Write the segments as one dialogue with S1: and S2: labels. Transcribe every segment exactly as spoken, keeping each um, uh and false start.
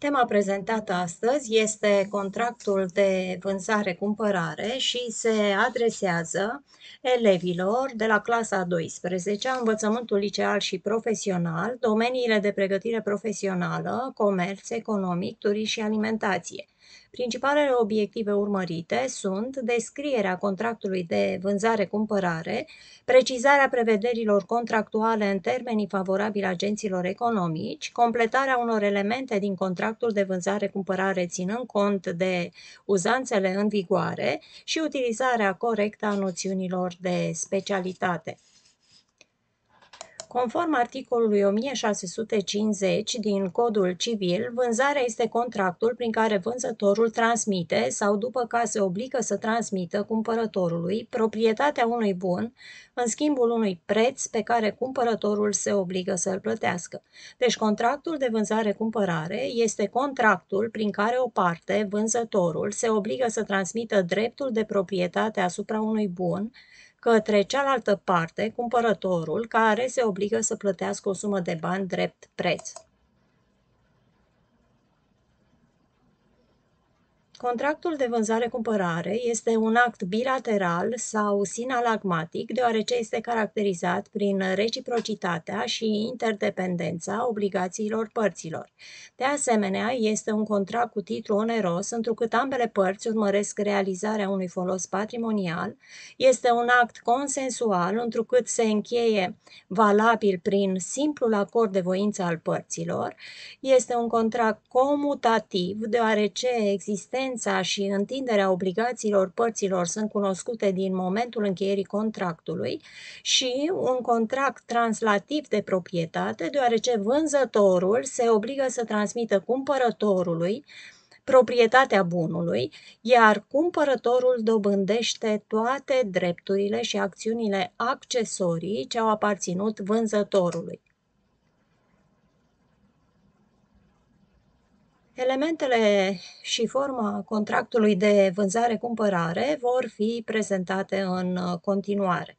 S1: Tema prezentată astăzi este contractul de vânzare-cumpărare și se adresează elevilor de la clasa a douăsprezecea, învățământul liceal și profesional, domeniile de pregătire profesională, comerț, economic, turism și alimentație. Principalele obiective urmărite sunt descrierea contractului de vânzare-cumpărare, precizarea prevederilor contractuale în termenii favorabili agenților economici, completarea unor elemente din contractul de vânzare-cumpărare ținând cont de uzanțele în vigoare și utilizarea corectă a noțiunilor de specialitate. Conform articolului o mie șase sute cincizeci din Codul Civil, vânzarea este contractul prin care vânzătorul transmite sau după caz se obligă să transmită cumpărătorului proprietatea unui bun în schimbul unui preț pe care cumpărătorul se obligă să îl plătească. Deci contractul de vânzare-cumpărare este contractul prin care o parte, vânzătorul, se obligă să transmită dreptul de proprietate asupra unui bun către cealaltă parte, cumpărătorul, care se obligă să plătească o sumă de bani drept preț. Contractul de vânzare-cumpărare este un act bilateral sau sinalagmatic, deoarece este caracterizat prin reciprocitatea și interdependența obligațiilor părților. De asemenea, este un contract cu titlu oneros, întrucât ambele părți urmăresc realizarea unui folos patrimonial, este un act consensual, întrucât se încheie valabil prin simplul acord de voință al părților, este un contract comutativ, deoarece existența și întinderea obligațiilor părților sunt cunoscute din momentul încheierii contractului, și un contract translativ de proprietate, deoarece vânzătorul se obligă să transmită cumpărătorului proprietatea bunului, iar cumpărătorul dobândește toate drepturile și acțiunile accesorii ce au aparținut vânzătorului. Elementele și forma contractului de vânzare-cumpărare vor fi prezentate în continuare.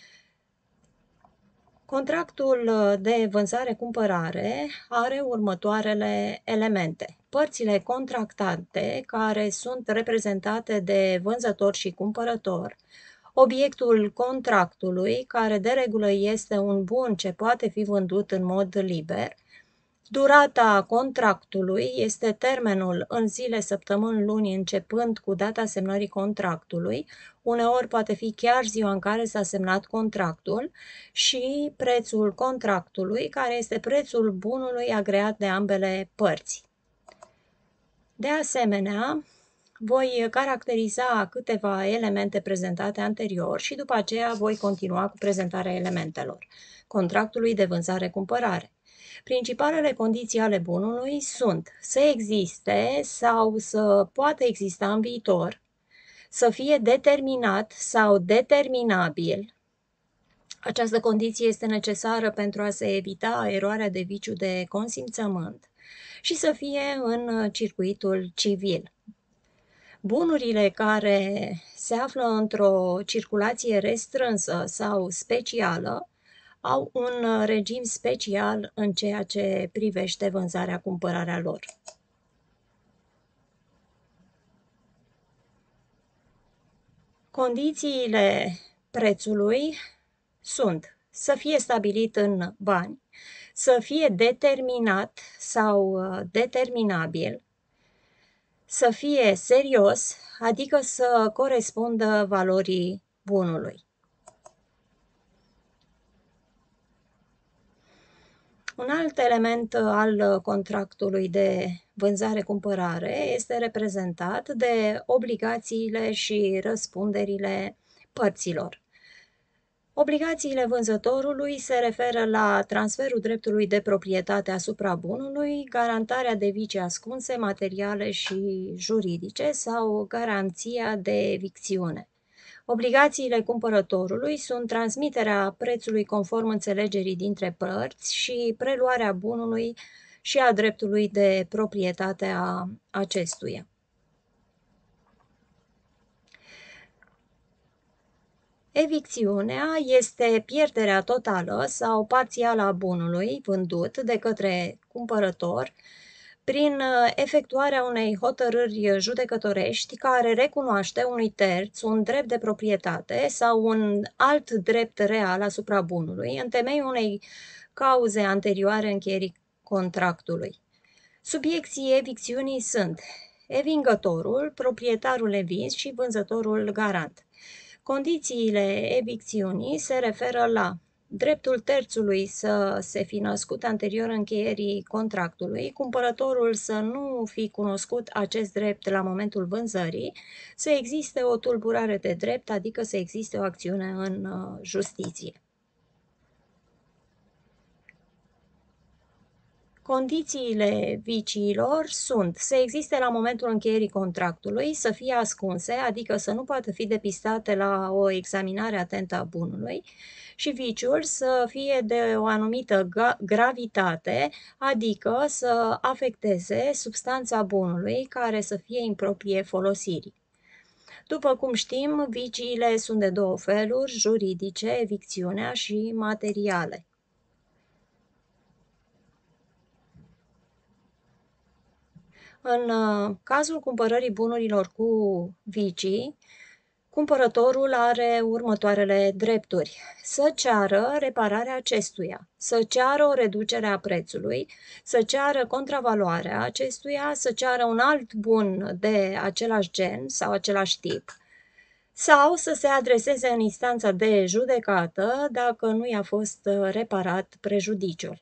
S1: Contractul de vânzare-cumpărare are următoarele elemente. Părțile contractante, care sunt reprezentate de vânzător și cumpărător, obiectul contractului, care de regulă este un bun ce poate fi vândut în mod liber, durata contractului este termenul în zile, săptămâni, luni, începând cu data semnării contractului, uneori poate fi chiar ziua în care s-a semnat contractul, și prețul contractului, care este prețul bunului agreat de ambele părți. De asemenea, voi caracteriza câteva elemente prezentate anterior și după aceea voi continua cu prezentarea elementelor contractului de vânzare-cumpărare. Principalele condiții ale bunului sunt să existe sau să poată exista în viitor, să fie determinat sau determinabil. Această condiție este necesară pentru a se evita eroarea de viciu de consimțământ și să fie în circuitul civil. Bunurile care se află într-o circulație restrânsă sau specială au un regim special în ceea ce privește vânzarea-cumpărarea lor. Condițiile prețului sunt să fie stabilit în bani, să fie determinat sau determinabil, să fie serios, adică să corespundă valorii bunului. Un alt element al contractului de vânzare-cumpărare este reprezentat de obligațiile și răspunderile părților. Obligațiile vânzătorului se referă la transferul dreptului de proprietate asupra bunului, garantarea de vicii ascunse, materiale și juridice sau garanția de evicțiune. Obligațiile cumpărătorului sunt transmiterea prețului conform înțelegerii dintre părți și preluarea bunului și a dreptului de proprietate a acestuia. Evicțiunea este pierderea totală sau parțială a bunului vândut de către cumpărător prin efectuarea unei hotărâri judecătorești care recunoaște unui terț un drept de proprietate sau un alt drept real asupra bunului în temeiul unei cauze anterioare încheierii contractului. Subiecții evicțiunii sunt evingătorul, proprietarul evins și vânzătorul garant. Condițiile evicțiunii se referă la dreptul terțului să se fi născut anterior încheierii contractului, cumpărătorul să nu fi cunoscut acest drept la momentul vânzării, să existe o tulburare de drept, adică să existe o acțiune în justiție. Condițiile viciilor sunt să existe la momentul încheierii contractului, să fie ascunse, adică să nu poată fi depistate la o examinare atentă a bunului, și viciul să fie de o anumită gravitate, adică să afecteze substanța bunului care să fie improprie folosirii. După cum știm, viciile sunt de două feluri, juridice, evicțiunea, și materiale. În cazul cumpărării bunurilor cu vicii, cumpărătorul are următoarele drepturi: să ceară repararea acestuia, să ceară o reducere a prețului, să ceară contravaloarea acestuia, să ceară un alt bun de același gen sau același tip, sau să se adreseze în instanța de judecată dacă nu i-a fost reparat prejudiciul.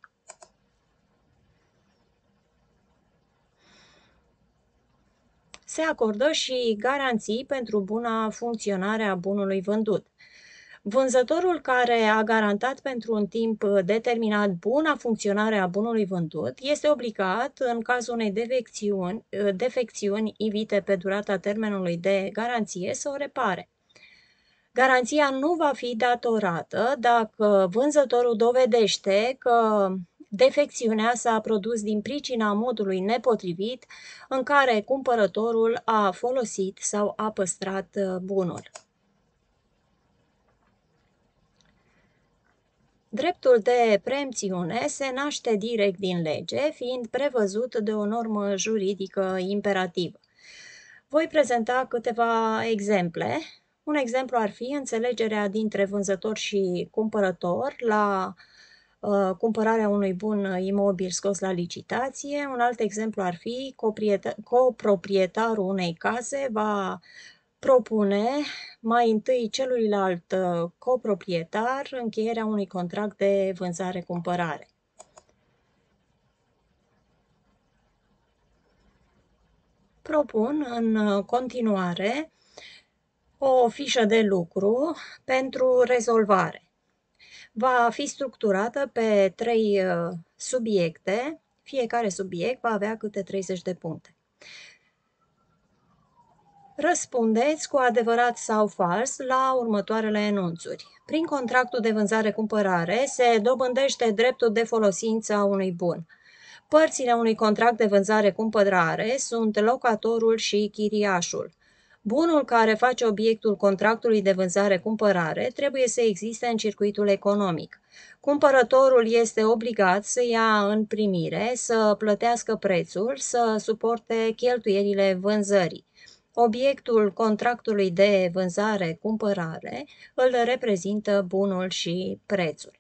S1: Se acordă și garanții pentru buna funcționare a bunului vândut. Vânzătorul care a garantat pentru un timp determinat buna funcționare a bunului vândut este obligat, în cazul unei defecțiuni, defecțiuni ivite pe durata termenului de garanție, să o repare. Garanția nu va fi datorată dacă vânzătorul dovedește că defecțiunea s-a produs din pricina modului nepotrivit în care cumpărătorul a folosit sau a păstrat bunul. Dreptul de preemțiune se naște direct din lege, fiind prevăzut de o normă juridică imperativă. Voi prezenta câteva exemple. Un exemplu ar fi înțelegerea dintre vânzător și cumpărător la uh, cumpărarea unui bun imobil scos la licitație. Un alt exemplu ar fi coproprietarul unei case va propune mai întâi celuilalt coproprietar încheierea unui contract de vânzare-cumpărare. Propun în continuare o fișă de lucru pentru rezolvare. Va fi structurată pe trei subiecte, fiecare subiect va avea câte treizeci de puncte. Răspundeți cu adevărat sau fals la următoarele enunțuri. Prin contractul de vânzare-cumpărare se dobândește dreptul de folosință a unui bun. Părțile unui contract de vânzare-cumpărare sunt locatorul și chiriașul. Bunul care face obiectul contractului de vânzare-cumpărare trebuie să existe în circuitul economic. Cumpărătorul este obligat să ia în primire, să plătească prețul, să suporte cheltuielile vânzării. Obiectul contractului de vânzare-cumpărare îl reprezintă bunul și prețul.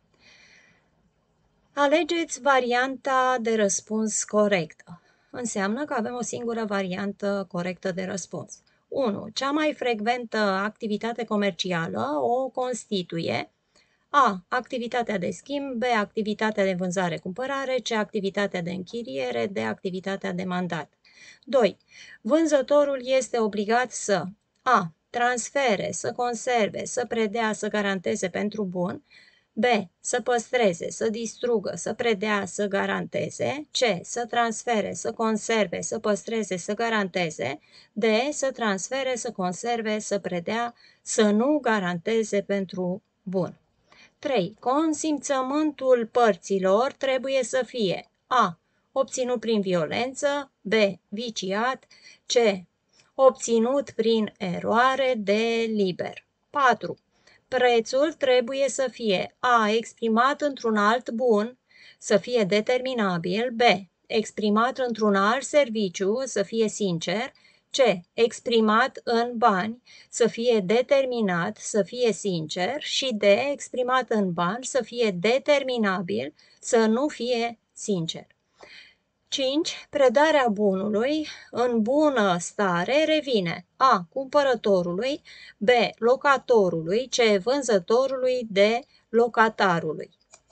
S1: Alegeți varianta de răspuns corectă. Înseamnă că avem o singură variantă corectă de răspuns. unu. Cea mai frecventă activitate comercială o constituie A. Activitatea de schimb, B. Activitatea de vânzare-cumpărare, C. Activitatea de închiriere, D. Activitatea de mandat. doi. Vânzătorul este obligat să A. Transfere, să conserve, să predea, să garanteze pentru bun, B. Să păstreze, să distrugă, să predea, să garanteze, C. Să transfere, să conserve, să păstreze, să garanteze, D. Să transfere, să conserve, să predea, să nu garanteze pentru bun. trei. Consimțământul părților trebuie să fie A. Obținut prin violență, B. Viciat, C. Obținut prin eroare, D. Liber. patru. Prețul trebuie să fie A. Exprimat într-un alt bun, să fie determinabil, B. exprimat într-un alt serviciu să fie sincer, C. Exprimat în bani să fie determinat, să fie sincer și D. Exprimat în bani să fie determinabil, să nu fie sincer. cinci. Predarea bunului în bună stare revine A. Cumpărătorului, B. Locatorului, C. Vânzătorului, D. Locatarului.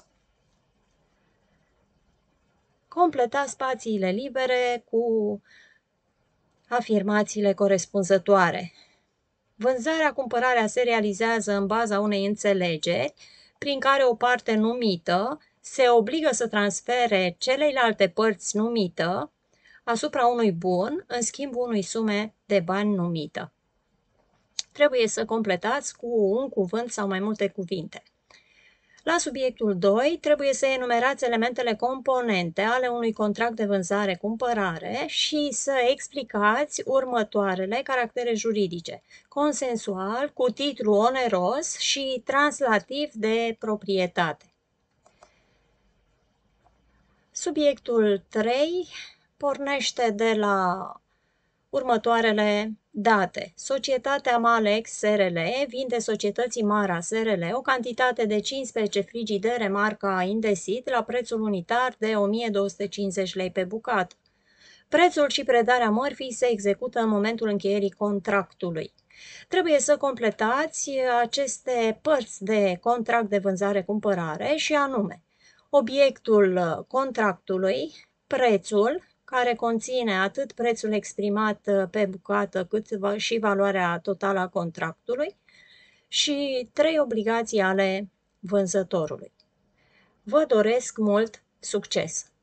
S1: Completa spațiile libere cu afirmațiile corespunzătoare. Vânzarea, cumpărarea se realizează în baza unei înțelegeri prin care o parte numită se obligă să transfere celelalte părți numită asupra unui bun în schimbul unei sume de bani numită. Trebuie să completați cu un cuvânt sau mai multe cuvinte. La subiectul doi, trebuie să enumerați elementele componente ale unui contract de vânzare-cumpărare și să explicați următoarele caractere juridice: consensual, cu titlu oneros și translativ de proprietate. Subiectul trei pornește de la următoarele date. Societatea Malex S R L vinde societății Mara S R L o cantitate de cincisprezece frigidere marca Indesit la prețul unitar de o mie două sute cincizeci lei pe bucată. Prețul și predarea mărfii se execută în momentul încheierii contractului. Trebuie să completați aceste părți de contract de vânzare-cumpărare și anume obiectul contractului, prețul, care conține atât prețul exprimat pe bucată cât și valoarea totală a contractului și trei obligații ale vânzătorului. Vă doresc mult succes!